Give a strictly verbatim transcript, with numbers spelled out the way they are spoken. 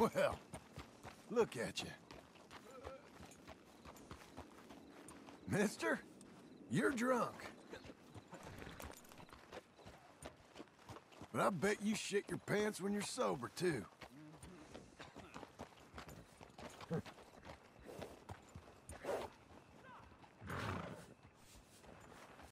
Well, look at you. Mister, you're drunk. But I bet you shit your pants when you're sober, too.